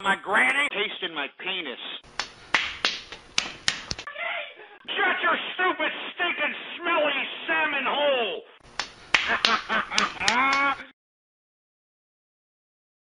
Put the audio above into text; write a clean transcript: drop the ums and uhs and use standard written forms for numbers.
My granny tasting my penis. Shut your stupid